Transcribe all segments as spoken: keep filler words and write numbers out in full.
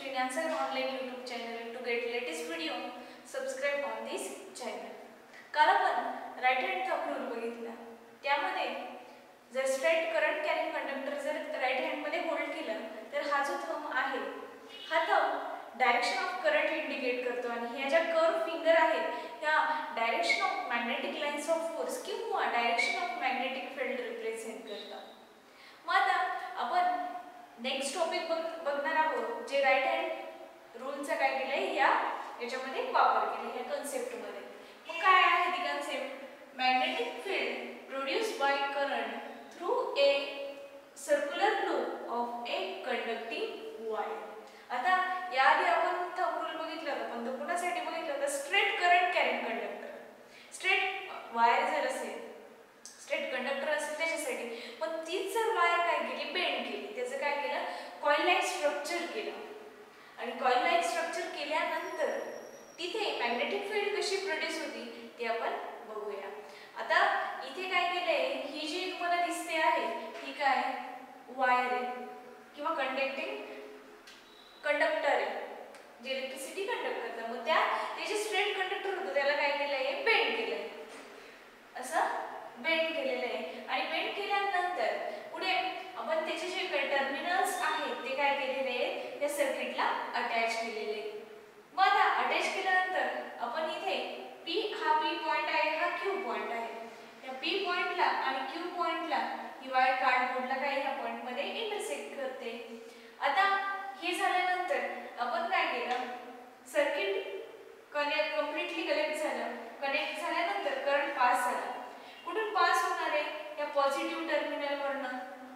Financer online YouTube channel. To get latest video, subscribe on this channel. काल आपण right hand thumb rule बघितला. त्यामध्ये जर straight current carrying conductor जर right hand मध्ये hold केला तर हा जो थंब आहे हा thumb direction of current indicate करतो आणि ह्या ज्या कर्व फिंगर आहेत ह्या direction of magnetic lines of force किंवा direction of magnetic field represent करतात. मग आता आपण नेक्स्ट टॉपिक बघणार आहोत जे राइट हँड रूलचा काय केलंय या याच्यामध्ये वापर केला ह्या कन्सेप्ट मध्ये. मग काय आहे ती concept? Magnetic field produced by current through a circular loop of a conducting wire. आता याआधी आपण थंब रूल बघितला होता पण तो कोणासाठी बघितला होता? Straight current carrying conductor. Straight wire जर असेल स्ट्रेट कंडक्टर असेल त्याच्यासाठी पण तीच जर वायर काय केली बेंड केली त्याचं काय केलं कॉइल लाइक स्ट्रक्चर केलं आणि कॉइल लाइक स्ट्रक्चर केल्यानंतर तिथे मॅग्नेटिक फील्ड कशी प्रोड्यूस होती ते आपण बघूया. आता इथे काय केलंय ही जी तुम्हाला दिसते आहे ही काय वायर आहे किंवा कंडक्टिंग कंडक्टर आहे जे इलेक्ट्रिसिटी कंडक्ट करतं. मग त्या ते जे स्ट्रेट कंडक्टर होतं त्याला काय केलंय बेंड केलंय असं बेंड केलेलं आहे आणि बेंड केल्यानंतर पुढे आपण त्याचे जे टर्मिनल्स आहेत ते काय केलेले आहेत या सर्किटला अटॅच केलेले आहेत. मग आता अटॅच केल्यानंतर आपण इथे P हा P पॉइंट आहे हा Q पॉइंट आहे. या P पॉइंटला आणि Q पॉइंटला ही वायर कार्डबोर्डला काही ह्या पॉइंट मध्ये इंटरसेक्ट करते. आता हे झाल्यानंतर आपण काय केलं सर्किट कनेक्ट कंप्लीटली कनेक्ट झालं. कनेक्ट झाल्यानंतर करंट पास झाला. कुठून पास होणार आहे या पॉझिटिव्ह टर्मिनल वरनं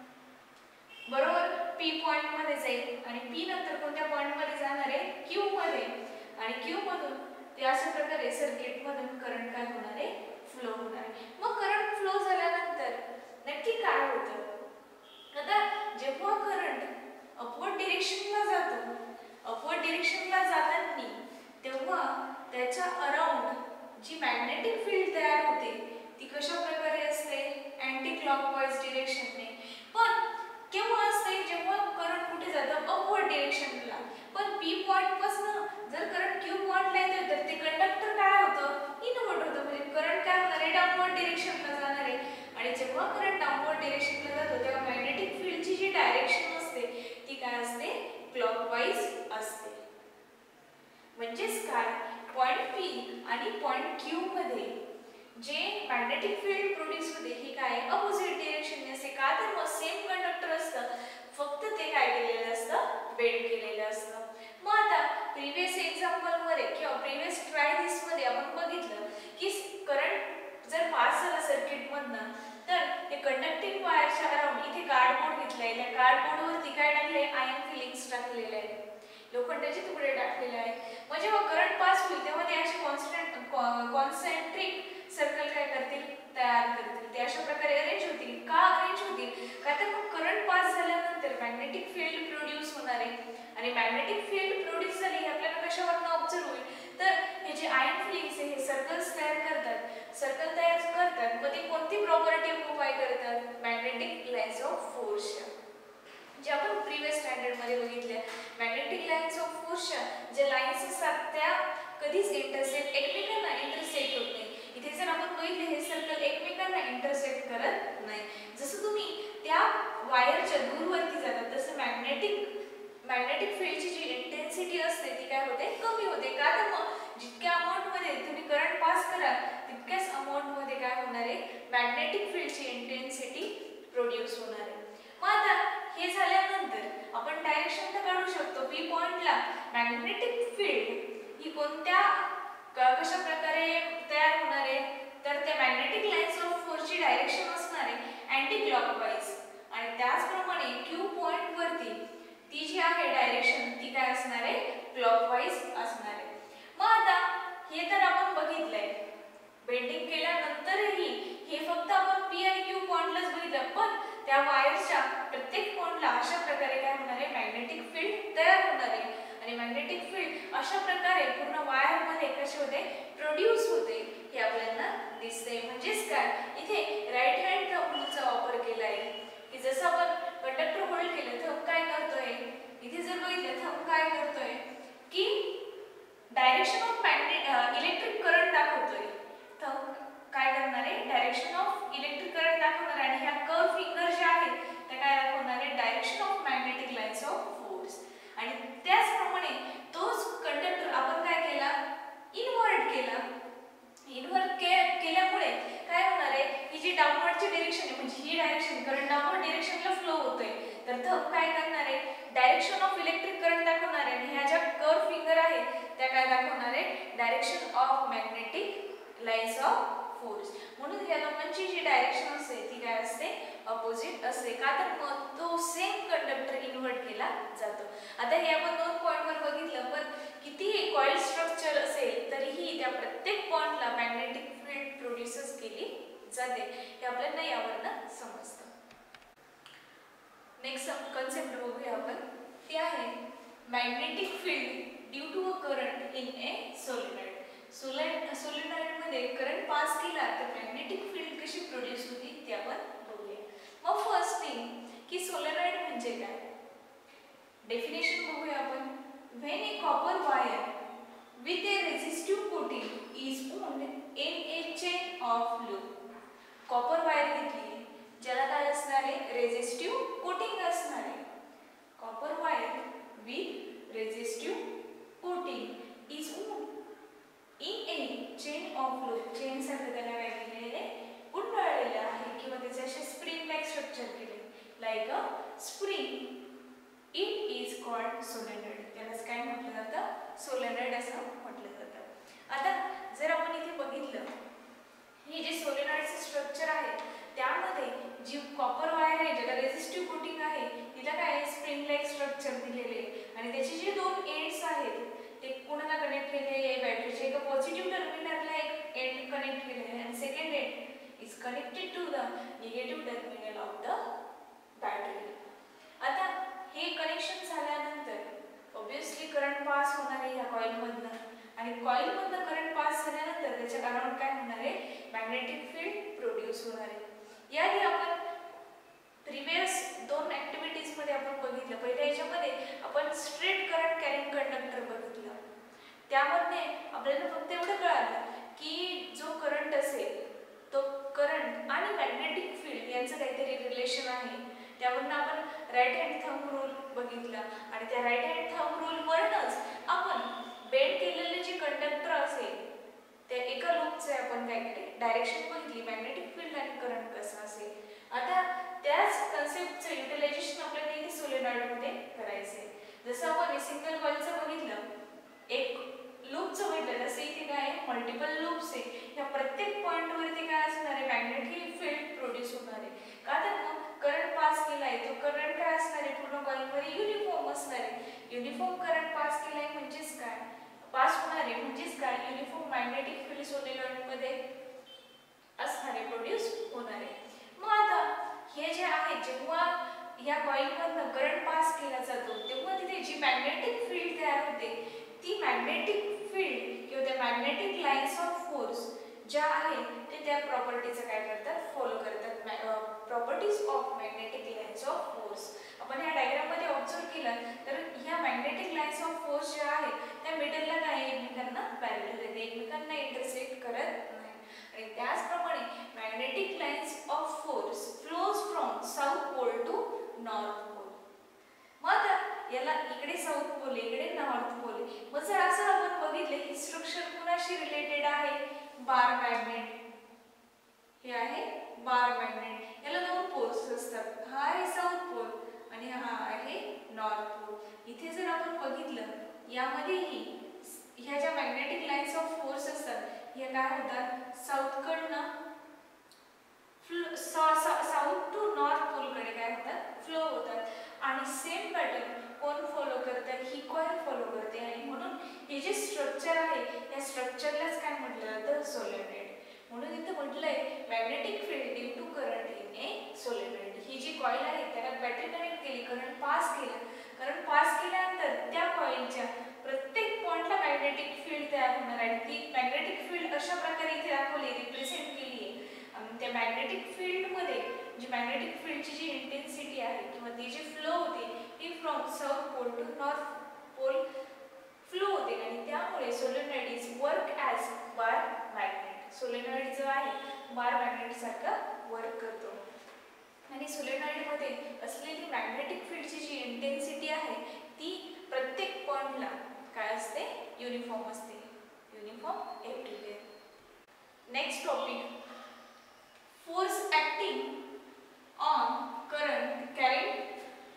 बरोबर P पॉइंट मध्ये जाईल आणि P नंतर कोणत्या पॉइंट मध्ये जाणार आहे Q मध्ये आणि Q मधून ते अशा प्रकारे सर्किट मधून करंट काय होणार आहे फ्लो होणार आहे. मग करंट फ्लो झाल्यानंतर नक्की काय होतं? आता जेव्हा करंट अपवर्ड डायरेक्शनला जातो अपवर्ड डायरेक्शनला जाताना तेव्हा त्याच्या अराउंड जी मॅग्नेटिक फील्ड तयार होते ती कशा प्रकारे असते अँटी क्लॉकवाइज डायरेक्शनने. पण केव्हा असते जेव्हा करंट कुठे जातं अपवर्ड डायरेक्शनला. पण P पॉइंट पासून जर करंट Q पॉइंटला येतं तर ते कंडक्टर काय होतं इनवर्ट होतं म्हणजे करंट काय होणार आहे डाऊनवर्ड डायरेक्शनला जाणार आहे आणि जेव्हा करंट डाऊनवर्ड डायरेक्शनला जातो तेव्हा मॅग्नेटिक फील्डची जी डायरेक्शन असते ती काय असते क्लॉकवाइज असते. म्हणजेच काय पॉइंट P आणि पॉइंट Q मध्ये जे मॅग्नेटिक फील्ड प्रोड्यूस होते ही काय अपोजिट डायरेक्शनने असते. का तर मग सेम कंडक्टर असतं फक्त ते काय केलेलं असतं बेंड केलेलं असतं. मग आता प्रिव्हियस एक्झाम्पल मध्ये किंवा प्रिव्हियस ट्राय दिस मध्ये आपण बघितलं की करंट जर पास झाला सर्किट मधनं तर ते कंडक्टिंग वायरच्या अराउंड इथे कार्डबोर्ड घेतलाय. त्या कार्डबोर्ड वरती काय टाकले आयन फिलिंग्स टाकलेले आहेत लोखंडाचे तुकडे टाकलेले आहेत. मग जेव्हा करंट पास होईल तेव्हा ते असे कॉन्स्टंट कॉन्सेंट्रिक सर्कल काय करतील तयार करतील. ते अशा प्रकारे अरेंज होतील. का अरेंज होतील? का तर मग करंट पास झाल्यानंतर मॅग्नेटिक फील्ड प्रोड्यूस होणार आहे आणि मॅग्नेटिक फील्ड प्रोड्यूस झाली हे आपल्याला कशावरून ऑब्झर्व होईल तर हे जे आयन फिलिंग्स आहे हे सर्कल्स तयार करतात सर्कल तयार करतात. मग ते कोणती प्रॉपर्टी ऑक्युपाय करतात मॅग्नेटिक लाइन्स ऑफ फोर्सच्या जे आपण प्रिव्हियस स्टँडर्ड मध्ये बघितले. मॅग्नेटिक लाइन्स ऑफ फोर्सच्या जे लाइन्स असतात त्या कधीच इंटरसेक्ट एकमेकांना इंटरसेक्ट होत नाही. इथे जर आपण बघितले हे सर्कल एकमेकांना इंटरसेक्ट करत नाही. जसं तुम्ही त्या वायरच्या दूरवरती जातात तसं मॅग्नेटिक मॅग्नेटिक फील्डची जी इंटेन्सिटी असते ती काय होते कमी होते. का तर मग जितक्या अमाउंट मध्ये तुम्ही करंट पास कराल तितक्याच अमाउंट मध्ये काय होणार आहे मॅग्नेटिक फील्डची इंटेन्सिटी प्रोड्यूस होणार आहे. मग आता हे झाल्यानंतर आपण डायरेक्शन तर काढू शकतो. P पॉइंटला मॅग्नेटिक फील्ड ही कोणत्या कशा प्रकारे तयार होणार आहे तर त्या मॅग्नेटिक लाइन्स ऑफ फोर्सची डायरेक्शन असणार आहे अँटी क्लॉकवाइज आणि त्याचप्रमाणे Q पॉइंट वरती ती जी आहे डायरेक्शन ती काय असणार आहे क्लॉकवाइज असणार आहे. मग आता हे तर आपण बघितलंय बेंडिंग केल्यानंतरही हे फक्त आपण P आणि Q पॉइंटलाच बघितलं पण त्या वायरच्या प्रत्येक पॉइंटला अशा प्रकारे काय होणार आहे मॅग्नेटिक फील्ड तयार होणार आहे आणि मॅग्नेटिक फील्ड अशा प्रकारे पूर्ण वायर मध्ये कसे होते प्रोड्यूस होते हे आपल्याला दिसते. म्हणजेच काय इथे राइट हँड थंब रूलचा वापर केला आहे की जसं आपण कंडक्टर होल्ड केलं थंब काय करतोय इथे जर बघितलं थंब काय करतोय धब काय करणार आहे, डायरेक्शन ऑफ इलेक्ट्रिक करंट दाखवणार आहे, आणि ह्या ज्या कर्व फिंगर आहेत त्या काय दाखवणार आहे, direction of magnetic lines of force. म्हणून या दोघांची जी डायरेक्शन असते ती काय असते, अपोजिट असते. का तर मग तो सेम कंडक्टर इन्व्हर्ट केला जातो. आता हे आपण दोन पॉइंटवर बघितलं, पण कितीही कॉइल स्ट्रक्चर असेल तरीही त्या प्रत्येक पॉइंटला मॅग्नेटिक फील्ड प्रोड्यूस केली जाते, हे आपल्याला यावरनं समजतं. नेक्स्ट कन्सेप्ट बघूया आपण, ते आहे magnetic field due to a current in a solenoid. Solenoid solenoid मध्ये करंट पास केला तर मॅग्नेटिक फील्ड कशी प्रोड्यूस होती ते आपण बघूया. मग फर्स्ट थिंग की सोलेनॉइड म्हणजे काय, डेफिनेशन बघूया आपण. When a copper wire with a resistive coating is wound in a chain of loop. Copper wire घेतली ज्याला काय असणार आहे, रेझिस्टिव्ह कोटिंग असणार आहे. Copper wire with resistive coating is wound in a chain of loop. Chain सारखं त्याला काय केलेले, गुंडाळलेले आहे किंवा त्याचे असे स्प्रिंग लाईक स्ट्रक्चर केले, like a spring. It is called solenoid. त्यालाच काय म्हटलं जातं, सोलेनॉइड असं म्हटलं जातं. आता जर आपण इथे बघितलं, हे जे सोलेनॉइडचे स्ट्रक्चर आहे त्यामध्ये जी कॉपर वायर आहे ज्याला रेझिस्टिव्ह कोटिंग आहे तिला काय स्प्रिंग लाईक स्ट्रक्चर दिलेले, आणि त्याचे जे दोन एंड्स आहेत ते कोणाला कनेक्ट केलेले आहे, बॅटरीच्या एका पॉझिटिव्ह टर्मिनलला एक एंड कनेक्ट केलेले आहे, आणि second end is connected to the negative terminal of the battery. आता हे कनेक्शन झाल्यानंतर ऑब्वियसली करंट पास होणार आहे या कॉइल मधनं, आणि कॉइल मधनं करंट पास झाल्यानंतर त्याच्या अराउंड काय होणार आहे, मॅग्नेटिक फील्ड प्रोड्यूस होणार आहे. याआधी आपण प्रिव्हियस दोन ऍक्टिव्हिटीज मध्ये आपण बघितलं. पहिल्या याच्यामध्ये आपण स्ट्रेट करंट कॅरिंग कंडक्टर बघितलं. त्यामध्ये आपल्याला फक्त एवढं कळालं की जो करंट असेल तो करंट आणि मॅग्नेटिक फील्ड यांचं काहीतरी रिलेशन आहे. त्यावरून आपण राईट हँड थंब रूल बघितला, आणि त्या राईट हँड थंब रूल वरनच आपण बेंड केलेले जे कंडक्टर असेल त्या एका लूपचे आपण काय केले, डायरेक्शन बघितली, मॅग्नेटिक फील्ड आणि करंट कसं असेल. आता त्याच कन्सेप्टचं युटिलायझेशन आपल्याला इथे सोलेनॉइड मध्ये करायचंय. जसं आपण सिंगल कॉइलचं बघितलं, एक लूपचं बघितलं, तसं इथे काय आहे, मल्टिपल लूप्स आहे. या प्रत्येक पॉइंट वरती काय असणार आहे, मॅग्नेटिक फील्ड प्रोड्यूस होणार आहे. का तर मग करंट पास केलाय तो करंट काय असणार आहे, पूर्ण कॉइलमध्ये युनिफॉर्म असणार आहे. युनिफॉर्म करंट पास केलाय म्हणजेच काय, पास होणार आहे म्हणजेच काय, युनिफॉर्म मॅग्नेटिक फील्ड सोलेनॉइड मध्ये असणार आहे, प्रोड्यूस होणार आहे. मग आता हे जे आहे, जेव्हा या कॉइल मधनं करंट पास केला जातो तेव्हा तिथे जी मॅग्नेटिक फील्ड तयार होते ती मॅग्नेटिक फील्ड किंवा त्या मॅग्नेटिक लाईन्स ऑफ फोर्स ज्या आहेत ते त्या प्रॉपर्टीचं काय करतात, फॉलो करतात. Properties of magnetic lines of force आपण या डायग्राम मध्ये ऑब्झर्व केलं तर ह्या मॅग्नेटिक लाईन्स ऑफ फोर्स ज्या आहेत त्या मिडलला काय एकमेकांना पॅरलल आहेत, एकमेकांना इंटरसेक्ट करत नाही. आणि त्याचप्रमाणे magnetic lines of force flows from south pole to north pole. मग याला इकडे साऊथ पोल इकडे नॉर्थ पोल. मग जर असं आपण बघितले ही स्ट्रक्चर कुणाशी रिलेटेड आहे, बार मॅग्नेट. हे आहे बार मॅग्नेट, याला दोन पोल्स असतात, हा आहे साऊथ पोल आणि हा आहे नॉर्थ पोल. इथे जर आपण बघितलं यामध्येही ह्या ज्या मॅग्नेटिक लाईन्स ऑफ फोर्स असतात या काय होतात, साऊथ कडनं साऊथ टू नॉर्थ पोल कडे काय होतात, फ्लो होतात. आणि सेम पॅटर्न कोण फॉलो करतात, ही कॉइल फॉलो करते. आणि म्हणून हे जे स्ट्रक्चर आहे या स्ट्रक्चरलाच काय म्हटलं जातं, सोलेनॉइड. म्हणून इथे म्हटलंय magnetic field due to current in a solenoid. ही जी कॉइल आहे त्याला बॅटरी कनेक्ट केली, करंट पास केला. करंट पास केल्यानंतर त्या कॉइलच्या प्रत्येक पॉइंटला मॅग्नेटिक फील्ड तयार होणार आहे. ती मॅग्नेटिक फील्ड अशा प्रकारे इथे दाखवली, रिप्रेझेंट केली आहे. आणि त्या मॅग्नेटिक फील्ड मध्ये जी मॅग्नेटिक फील्डची जी इंटेन्सिटी आहे किंवा ती जी फ्लो होते ती from south pole to north pole flow होते. आणि त्यामुळे solenoid is work as bar magnet. Solenoid जो आहे बार मॅग्नेट सारखा वर्क करतो. आणि सोलेनॉइड मध्ये असलेली मॅग्नेटिक फील्डची जी इंटेन्सिटी आहे ती प्रत्येक पॉइंटला काय असते, युनिफॉर्म असते, uniform everywhere. Next topic, force acting on current carrying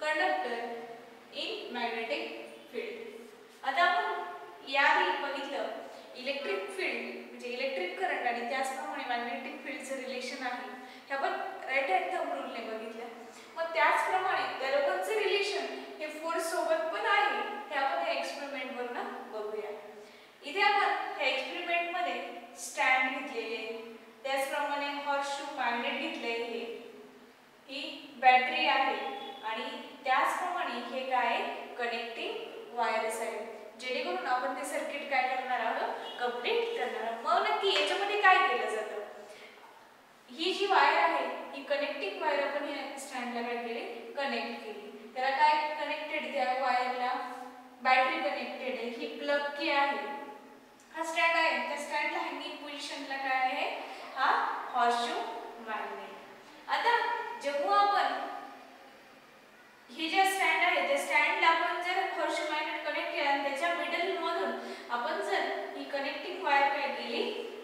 conductor in magnetic field. आता आपण याआधी बघितलं इलेक्ट्रिक फील्ड म्हणजे इलेक्ट्रिक करंट आणि त्याचप्रमाणे मॅग्नेटिक फील्डचं रिलेशन आहे हे आपण राईट हँड थंब रूलने बघितलं. मग त्याचप्रमाणे त्या लोकांचं रिलेशन हे फोर्स सोबत पण आहे हे आपण या एक्सपेरिमेंट वरनं बघूया. इथे आपण या एक्सपेरिमेंट मध्ये स्टँड घेतलेले, त्याचप्रमाणे हॉर्स शू मॅग्नेट घेतले, हे ही बॅटरी आहे आणि त्याचप्रमाणे हे काय कनेक्टिंग वायर्स आहे जेणेकरून आपण ते सर्किट काय करणार आहोत कंप्लीट करणार आहोत. मग नक्की याच्यामध्ये काय केलं जातं, ही जी वायर आहे ही कनेक्टिंग वायर आपण या स्टँडला काय केली कनेक्ट केली. त्याला काय कनेक्टेड त्या वायरला बॅटरी कनेक्टेड आहे, ही प्लग की आहे, हा स्टँड आहे, त्या स्टँडला हँगिंग पोझिशनला काय आहे हा हॉर्सशू मॅग्नेट. आता जेव्हा आपण हे जे स्टँड आहे त्या स्टँडला आपण जर हॉर्सशू मॅग्नेट कनेक्ट केला आणि त्याच्या मिडल मधून आपण जर ही कनेक्टिंग वायर काय केली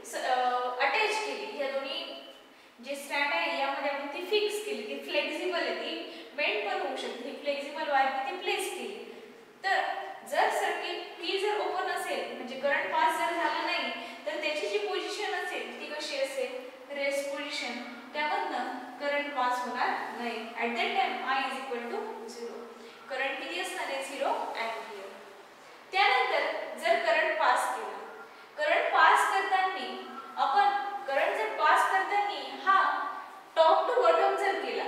अटॅच केली, या दोन्ही जे स्टँड आहे यामध्ये आपण ती फिक्स केली, ती फ्लेक्सिबल आहे, ती बेंड पण होऊ शकते, ही फ्लेक्सिबल वायर ती प्लेस केली. तर जर सर्किट ती जर ओपन असेल म्हणजे करंट पास जर झाला नाही तर त्याची जी पोझिशन असेल ती कशी असेल रेस्ट पोझिशन, त्यामधनं करंट पास होणार नाही. At that time I is equal to zero. Current किती असणार आहे झिरो अँपिअर. त्यानंतर जर करंट पास केला, करंट पास करताना आपण करंट जर पास करताना हा टॉप टू बॉटम जर केला,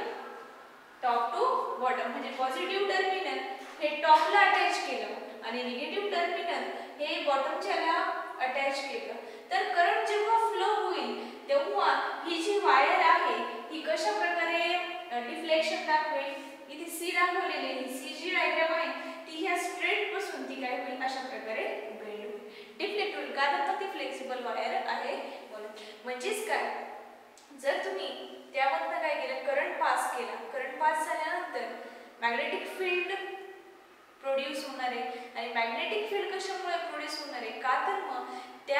टॉप टू बॉटम म्हणजे पॉझिटिव्ह टर्मिनल हे टॉपला अटॅच केलं आणि निगेटिव्ह टर्मिनल हे बॉटमच्याला अटॅच केलं, तर करंट जेव्हा फ्लो होईल तेव्हा ही जी वायर आहे ही कशा प्रकारे डिफ्लेक्शन दाखवेल, इथे सी दाखवलेली आहे, सी जी डायग्राम आहे ती ह्या स्ट्रेट पासून ती काय होईल अशा प्रकारे बेंड होईल, डिफ्लेक्ट होईल, कारण ती फ्लेक्सिबल वायर आहे म्हणून. म्हणजेच काय, जर तुम्ही त्यामधनं काय केलं करंट पास केला, करंट पास झाल्यानंतर मॅग्नेटिक फील्ड प्रोड्यूस होणार आहे आणि मॅग्नेटिक फील्ड कशामुळे प्रोड्यूस होणार आहे, का तर मग त्या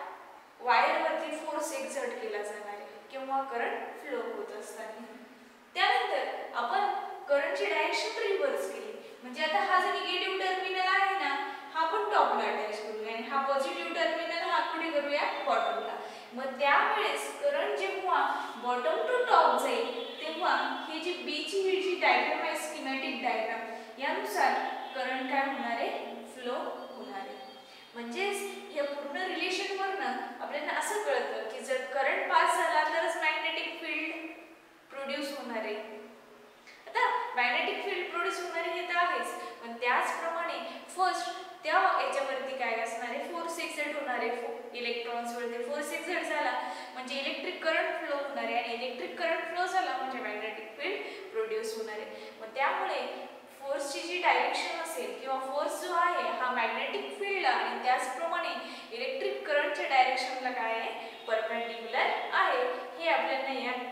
वायरवरती फोर्स एक्झर्ट केला जाणार आहे किंवा करंट फ्लो होत असताना. त्यानंतर आपण करंटची डायरेक्शन रिव्हर्स केली, म्हणजे आता हा जो निगेटिव्ह टर्मिनल आहे ना हा आपण टॉपला अटॅच करूया आणि हा पॉझिटिव्ह टर्मिनल हा कुठे करूया बॉटमला. मग त्यावेळेस करंट जेव्हा बॉटम टू टॉप जाईल तेव्हा ही जी बी ची ही जी डायग्राम आहे स्कीमॅटिक डायग्राम यानुसार करंट काय होणार आहे फ्लो होणार आहे. म्हणजेच या पूर्ण रिलेशन वरनं आपल्याला असं कळतं की जर करंट पास झाला तरच मॅग्नेटिक फील्ड प्रोड्यूस होणार आहे. आता मॅग्नेटिक फील्ड प्रोड्यूस होणार हे तर आहेच, पण त्याचप्रमाणे फर्स्ट त्या याच्यावरती काय असणार आहे फोर्स एक्झर्ट होणार आहे, इलेक्ट्रॉन्स वरती फोर्स एक्झर्ट झाला म्हणजे इलेक्ट्रिक करंट फ्लो होणार आहे आणि इलेक्ट्रिक करंट फ्लो झाला म्हणजे मॅग्नेटिक फील्ड प्रोड्यूस होणार आहे. मग त्यामुळे फोर्सची जी डायरेक्शन असेल किंवा फोर्स जो आहे हा मॅग्नेटिक फील्डला आणि त्याचप्रमाणे इलेक्ट्रिक करंटच्या डायरेक्शनला काय आहे परपेंडिक्युलर आहे, हे आपल्याला या